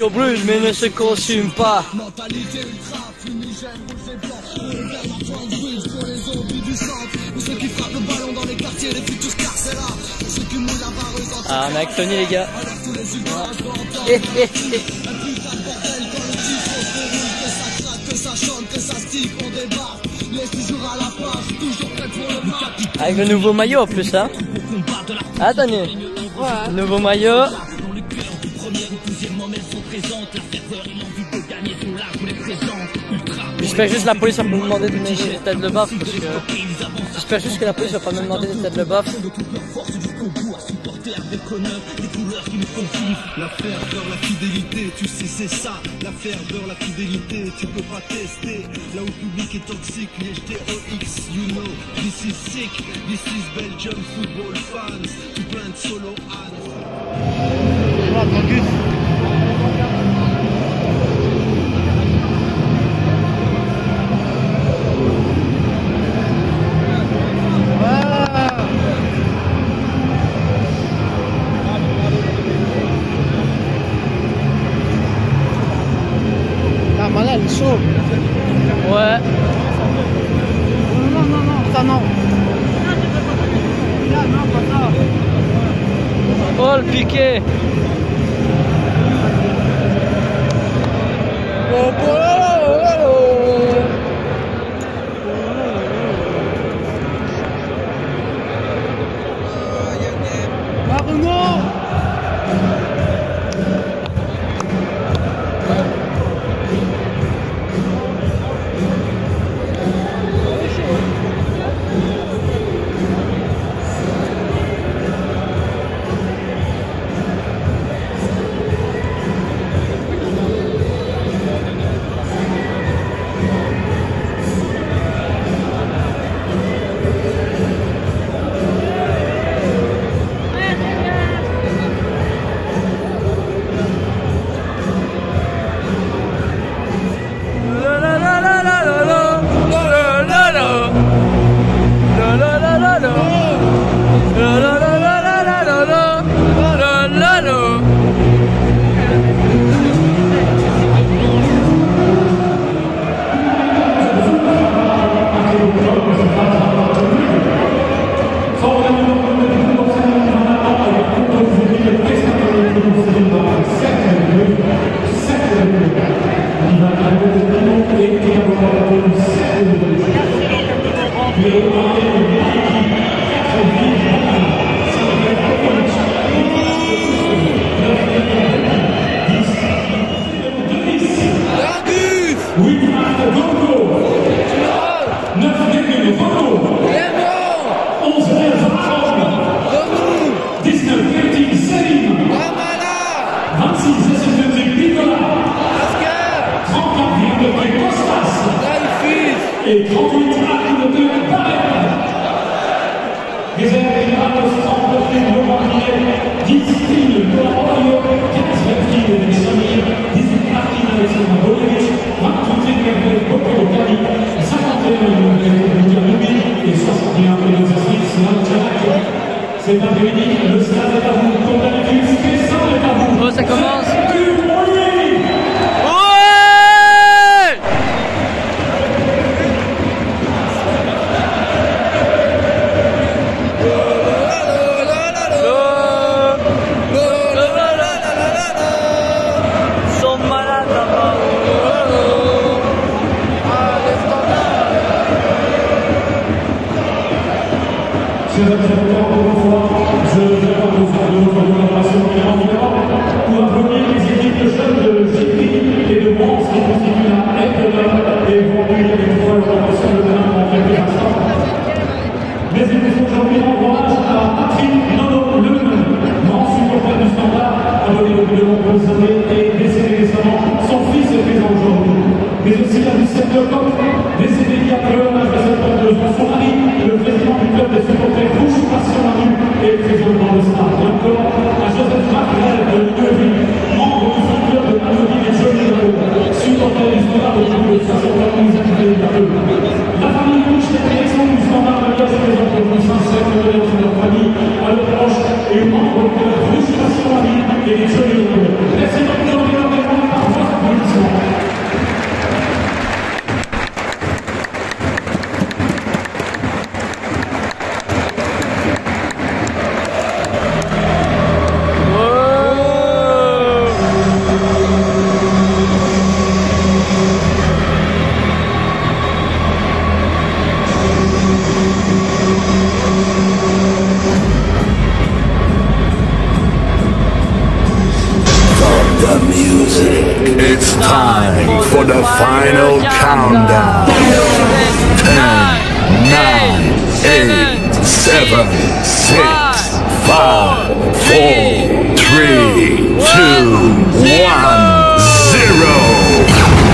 On brûle mais ne se consume pas. Mentalité ultra fumigène, rouge et blanc. Pour les zombies du centre, pour ceux qui frappent le ballon dans les quartiers, les futurs carcérats, pour ceux qui mouillent la vareuse en Ah, on est avec Tony les gars. tous les ultras Eh, eh, eh. un putain de bordel quand le tifo se roule, que ça craque, que ça chante, que ça stick, on débarque. Laisse toujours à la page, toujours prêt pour le match. Avec le nouveau maillot en plus hein. Ah Tony. Ouais. Nouveau maillot. J'espère juste que la police va pas me demander de donner des têtes de baf parce que j'espère juste que la police va pas me demander des têtes de baf. La ferveur, la fidélité, tu sais c'est ça. La ferveur, la fidélité, tu peux pas tester. Là où le public est toxique, les GTOX, you know. This is sick, this is Belgium football fans. Tout plein de solo Voilà, tranquille. Ah, malade, il est chaud. Ouais. Non, non, non, ça non. Non, pas ça. Oh le piqué. Et 38 actes de Barrette. Réserve générale de 39 Laurent Guillet, 10 Style, Laurent Royo, 15 Reptiles, Alexandre, 18 Martin, Alexandre Bolevic, 28 Gabriel Bocco-Cali, 51 Lucas et 61 l'exercice Lanchak. Cet après-midi, le stade est à vous, comme d'habitude, Cresson est à vous. Oh, ça commence. Chers observateurs, pour une fois, je vais pas vous faire de votre collaboration pour applaudir les équipes de jeunes de JP et de Mons qui constituent la aide et vont accueillir une fois leur formation de terrain en quelques instants. Mais il nous faut aujourd'hui rendre hommage à Patrick Nono Lemen, grand supporter du Standard, abonné depuis de nombreuses années et décédé récemment. Son fils est présent aujourd'hui. Mais aussi la Lucette Lecoq, décédée il y a peu, à l'âge de 72 ans. Son mari, le président du club des supporters Rouge Passion Manu, est présent dans le stade. Et encore à Joseph Macrel de Neuville, membre du club de Manu et Jolie supporter du Standard depuis de 60 ans, nous accueille il y a peu. La famille Rouge est direction du Standard de Liège présente pour vous sincère de leur famille, à leurs proches et membre du club Rouge Passion Manu et Jolie. Merci beaucoup de time for the final countdown. 10, 9, 8, 7, 6, 5, 4, 3, 2, 1, 0.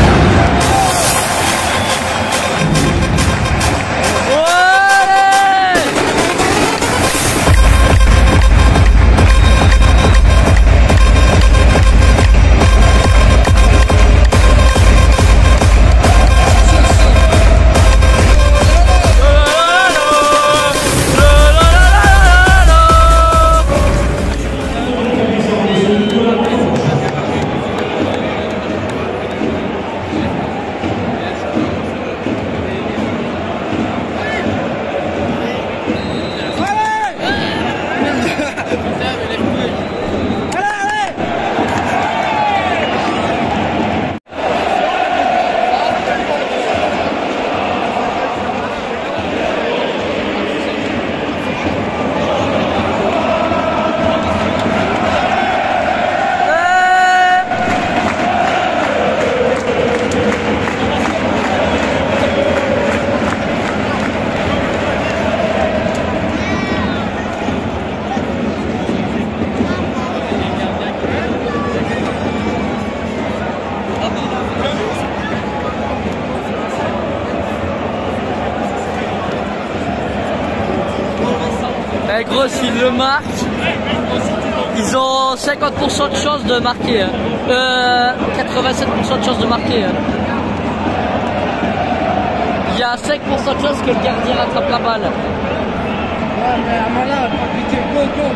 Eh gros, s'ils le marquent, ils ont 50% de chance de marquer. 87% de chance de marquer. Il y a 5% de chance que le gardien rattrape la balle. Ouais, mais Amala, pas piqué, go, go.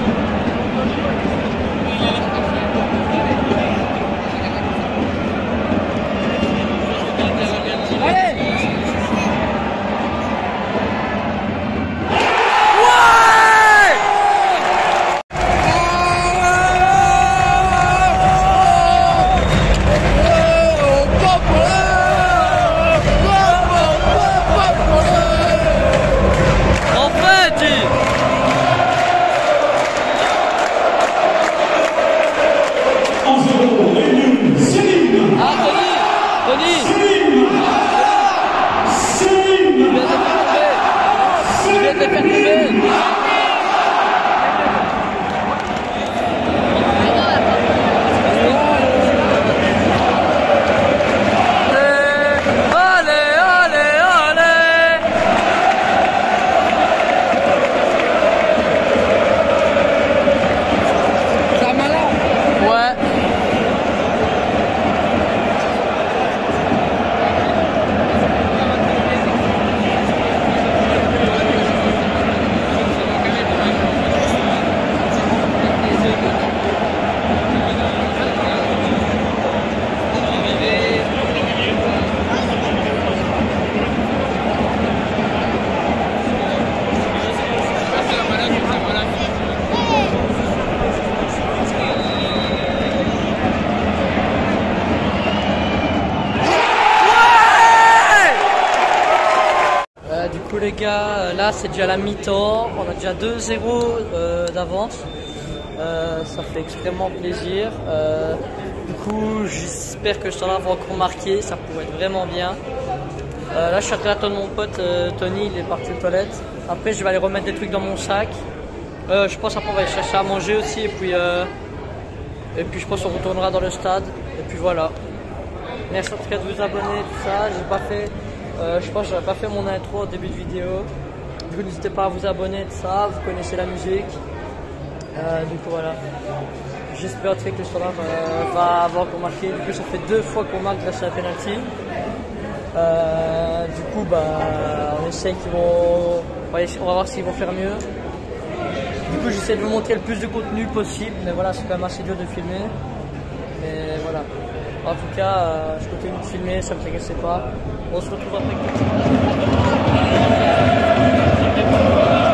Les gars, là c'est déjà la mi-temps, on a déjà 2-0 d'avance, ça fait extrêmement plaisir. Du coup j'espère que le Standard va encore marquer, ça pourrait être vraiment bien. Là je suis en train d'attendre mon pote Tony, il est parti aux toilettes. Après je vais aller remettre des trucs dans mon sac. Je pense après on va aller chercher à manger aussi et puis je pense qu'on retournera dans le stade et puis voilà. Merci en tout cas de vous abonner, tout ça, j'ai pas fait. Je pense que j'aurais pas fait mon intro au début de vidéo. Du coup n'hésitez pas à vous abonner de ça, vous connaissez la musique. Du coup voilà. J'espère que le Standard va avoir marqué. Du coup ça fait 2 fois qu'on marque grâce à la penalty. Du coup on essaye qu'ils vont. On va voir s'ils vont faire mieux. Du coup j'essaie de vous montrer le plus de contenu possible, mais voilà c'est quand même assez dur de filmer. Mais voilà. En tout cas, je continue de filmer, ça ne m'intéressait pas. On se retrouve après.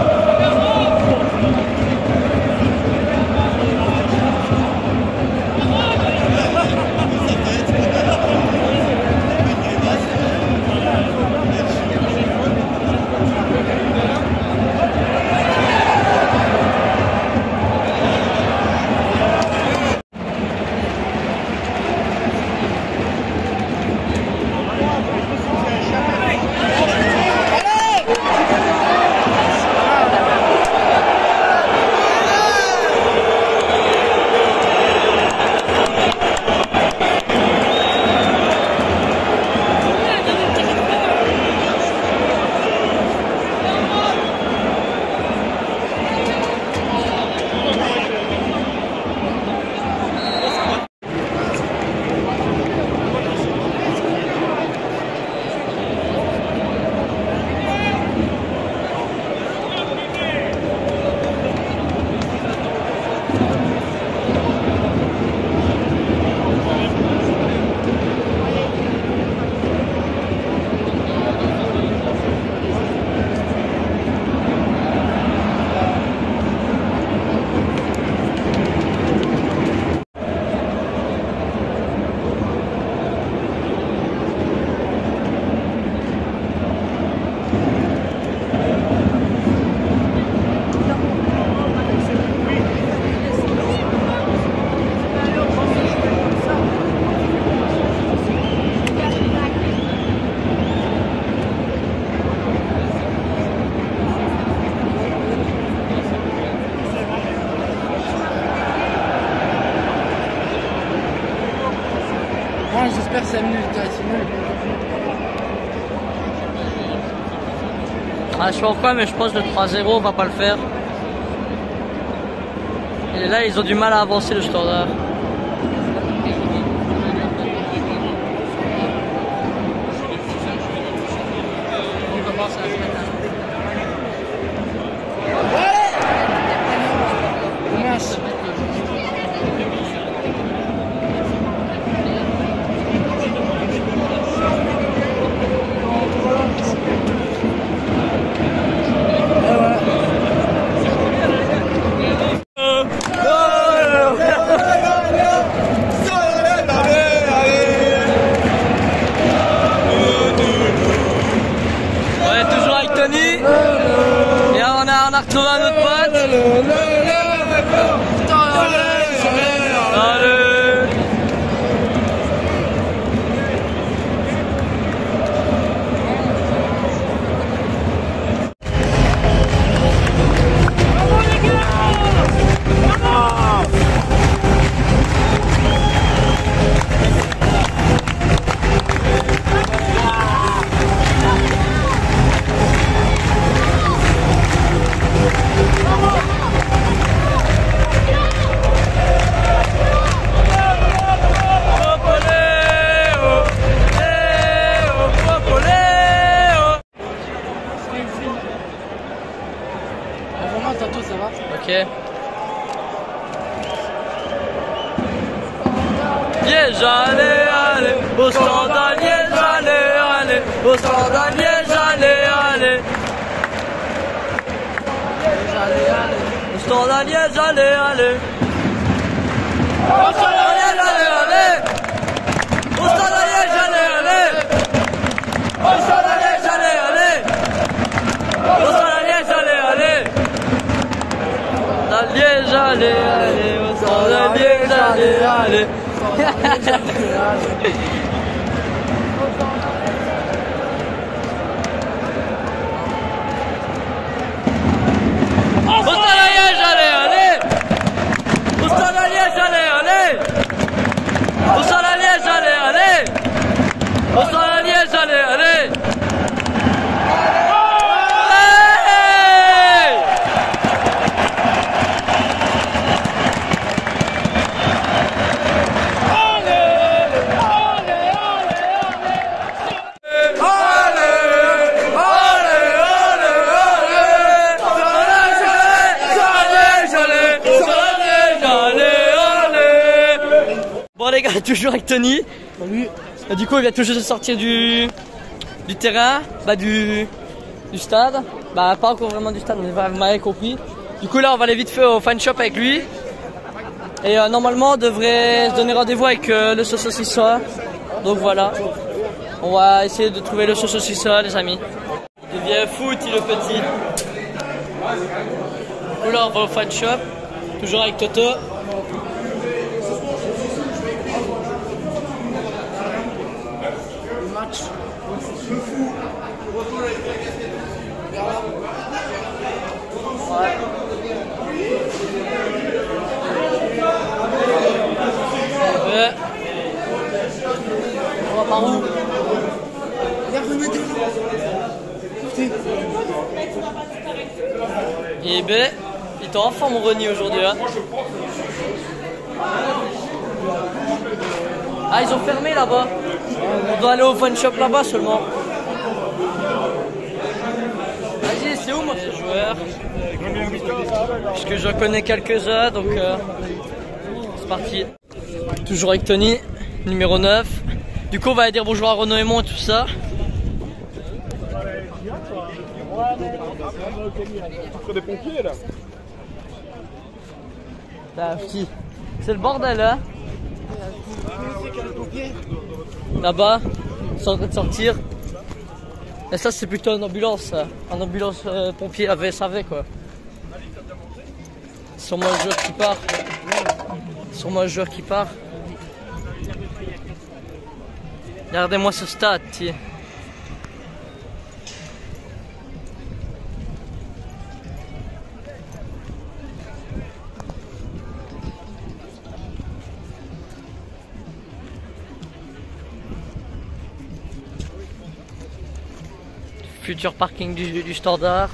j'espère que c'est nul, c'est nul. Ah, je sais pas pourquoi, mais je pense que le 3-0 on va pas le faire. Et là, ils ont du mal à avancer le standard. On commence à se mettre Dommage. retrouvé un autre pote. Allez. Tantôt ça va. Ok. Liège, allez, allez, au standard Liège, allez, allez, au standard Liège, allez, allez. Au standard Liège, allez, allez. Au standard Liège, allez, allez. Au standard Liège, allez, allez. Au standard Liège, allez, allez. Au standard Liège, allez, allez. Liège, allez, allez, au standard Liège, allez, allez. Au standard Liège, allez, allez. Au standard Liège, allez, allez. Au standard Liège, allez, allez. Au standard Liège, allez, allez. Bon les gars, toujours avec Tony. Salut. Du coup il vient toujours de sortir du terrain, du stade. Bah pas encore vraiment du stade, mais vous m'avez compris. Du coup là on va aller vite fait au fan shop avec lui. Et normalement on devrait se donner rendez-vous avec le saucissot. Donc voilà. On va essayer de trouver le saucissot les amis. Il devient fou le petit. Du coup là on va au fan shop. Toujours avec Toto. Match. Ouais. Ouais. On va par où? Et ben, il est en forme mon Ronnie aujourd'hui hein. Ah ils ont fermé là-bas. On doit aller au fun shop là-bas seulement. Vas-y, c'est où moi ce joueur? Parce que je connais quelques-uns donc c'est parti. Toujours avec Tony, numéro 9. Du coup on va aller dire bonjour à Renaud et moi et tout ça. Des pompiers là. C'est le bordel hein. Là-bas, ils sont en train de sortir. Et ça c'est plutôt une ambulance, un ambulance pompier avec SAV quoi. Sûrement le joueur qui part. Sûrement le joueur qui part. Regardez-moi ce stade, tiens. futur parking du Standard.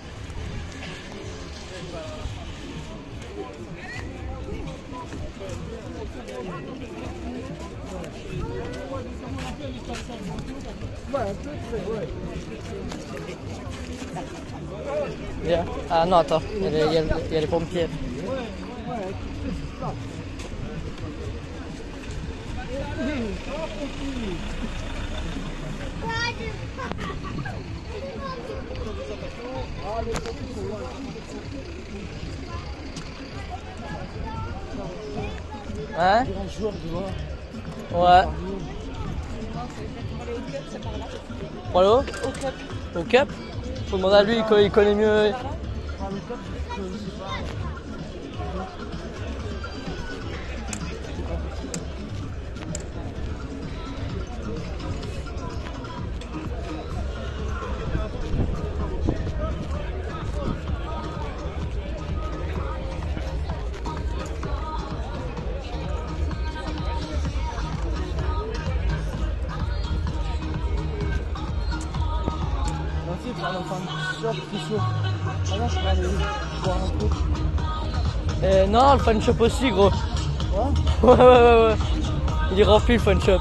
Yeah. Ah non, attends, il y a les pompiers. Hein? Ouais. Pour aller au Cup? Faut demander à lui, il connaît mieux. Non, le fan shop aussi, gros. Ouais. Il est rempli le fan shop.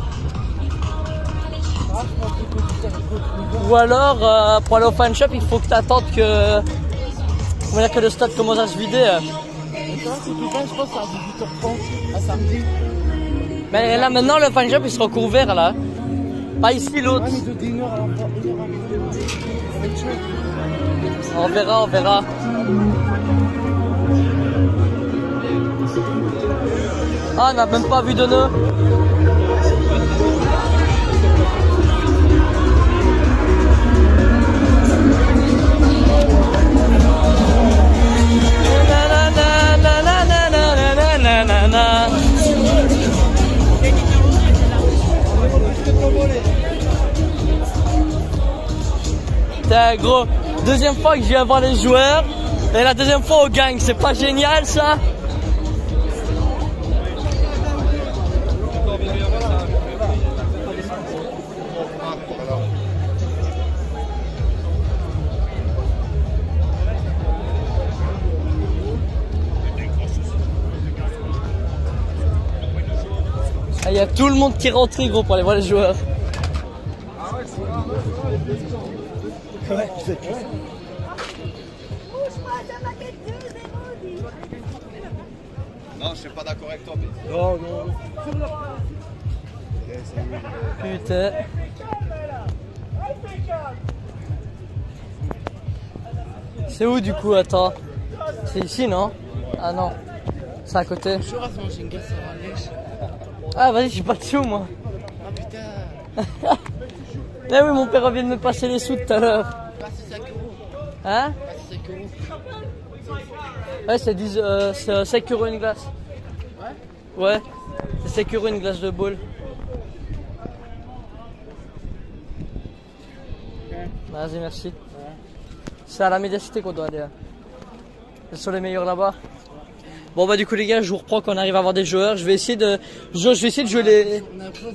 Ou alors, pour aller au fan shop, il faut que tu attendes que le stade commence à se vider. Je pense à 18h30 à samedi. Mais là maintenant, le fan shop il sera encore ouvert là. Pas ici l'autre. On verra. Ah, on n'a même pas vu de nœud. Putain, gros, deuxième fois que je viens voir les joueurs et la deuxième fois au gang, c'est pas génial ça? Il y a tout le monde qui est rentré, gros, pour aller voir les joueurs. Ouais, non, je suis pas d'accord avec toi. Mais... Non. Putain. C'est où du coup? Attends. C'est ici, non? Ah non. C'est à côté. Ah vas-y, j'ai pas de sous moi. Ah putain. Eh oui, mon père vient de me passer les sous tout à l'heure. Passer 5 euros. Hein? Passer 5 euros. Ouais, c'est 5 euros une glace. Ouais? C'est 5 euros une glace de boule. Vas-y, merci. C'est à la médiacité qu'on doit aller. Hein. Ils sont les meilleurs là-bas. Bon bah du coup les gars, je vous reprends quand on arrive à avoir des joueurs. Je vais essayer de jouer les...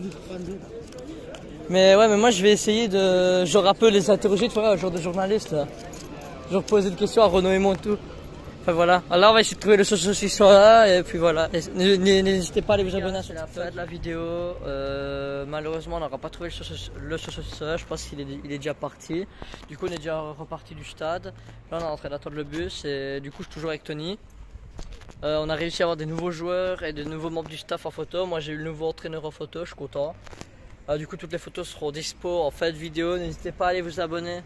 Mais ouais, mais moi je vais essayer de genre un peu les interroger, tu vois, genre de journalistes là. Genre poser des questions à Renaud et moi et tout. Enfin voilà. Alors on va essayer de trouver le saucisson là et puis voilà. N'hésitez pas à aller vous abonner à la fin de la vidéo. Malheureusement on n'aura pas trouvé le saucisson. Je pense qu'il est déjà parti. Du coup on est déjà reparti du stade. Là on est en train d'attendre le bus et du coup je suis toujours avec Tony. On a réussi à avoir des nouveaux joueurs et de nouveaux membres du staff en photo. Moi j'ai eu le nouveau entraîneur en photo, je suis content. Du coup toutes les photos seront dispo en fin de vidéo. N'hésitez pas à aller vous abonner.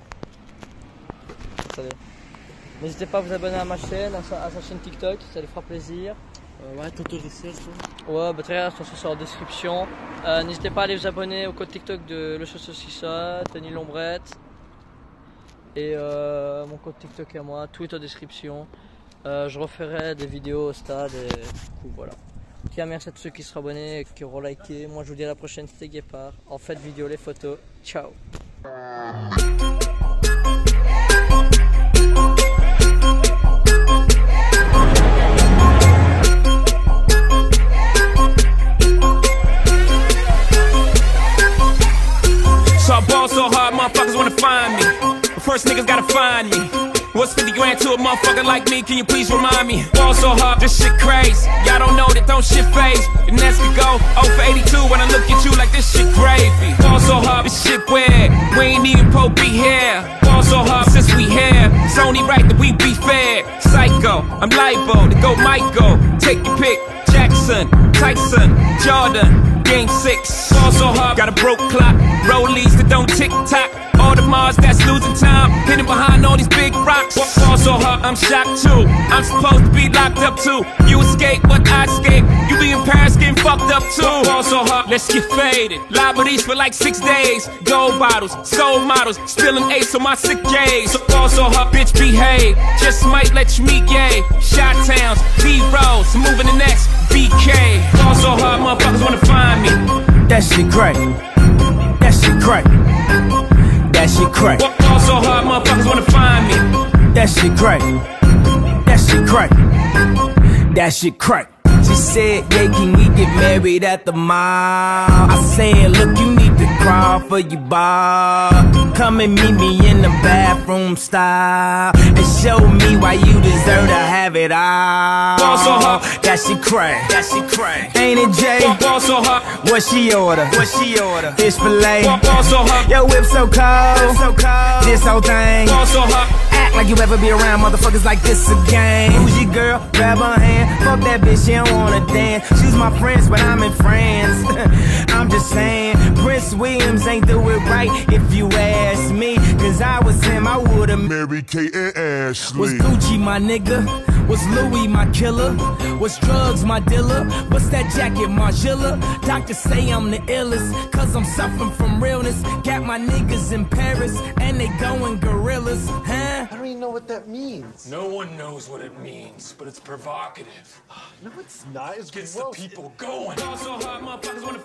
N'hésitez pas à vous abonner à ma chaîne, à sa chaîne TikTok, ça lui fera plaisir. Ouais, Toto Research. Ouais, bah très bien, ça sera en description. N'hésitez pas à aller vous abonner au code TikTok de Le Saucissa, Tony Lombrette. Et mon code TikTok à moi, tout est en description. Je referai des vidéos au stade et du coup voilà. Tiens, merci à tous ceux qui seront abonnés et qui auront liké. Moi je vous dis à la prochaine, c'était Guépard. En fait vidéo, les photos. Ciao. So I ball so hard, motherfuckers wanna find me. first niggas gotta find me. What's 50 grand to a motherfucker like me? Can you please remind me? Ball so hard, this shit crazy. Y'all don't know that don't shit phase. And as we go, 0 for 82 when I look at you like this shit gravy. Ball so hard, this shit weird. We ain't even Pope be here. Ball so hard since we here. It's only right that we be fair. Psycho, I'm libo to go Michael. Take your pick. Jackson, Tyson, Jordan. Game 6, ball so hard, got a broke clock. Rollies that don't tick-tock. All the Mars that's losing time, hidden behind all these big rocks. Ball so hard, I'm shocked too. I'm supposed to be locked up too. You escape, but I escape. You be in Paris getting fucked up too. Ball so hard, let's get faded. Liberties for like 6 days. Gold bottles, soul models, spilling ace on my sick days. So ball so hard, bitch behave. Just might let you meet gay. Shot towns, B-rolls, moving the next BK. Ball so hard, motherfuckers wanna find me. That shit crack. That shit crack. That shit crack. Ball so hard, motherfuckers wanna find me. That shit crack. That shit crack. That shit crack. She said, yeah, can we get married at the mall? I said, look, you need to crawl for your bar. Come and meet me in the bathroom style and show me why you deserve to have it all. Ball so hard. That shit crack. That shit crack. Ain't it, Jay? Ball so hard. What she order? What she order? Fish fillet. Ball so hard. Yo, whip so cold. So cold. This whole thing. Ball so hard. Act like you ever be around motherfuckers like this again. Who's your girl? Grab her hand. Fuck that bitch, she don't wanna dance. She's my friends, but I'm in France. I'm just saying, Prince Williams ain't do it right if you ask me. Cause I was him, I would've Mary Kate and Ashley. Was Gucci my nigga? Was Louis my killer? Was drugs my dealer? What's that jacket, Margiela? Doctors say I'm the illest, cause I'm suffering from realness. Got my niggas in Paris, and they going gorillas, huh? I don't even know what that means. No one knows what it means, but it's provocative. No, it's not. It's Gets gross. the people going. Ball so hard, motherfuckers wanna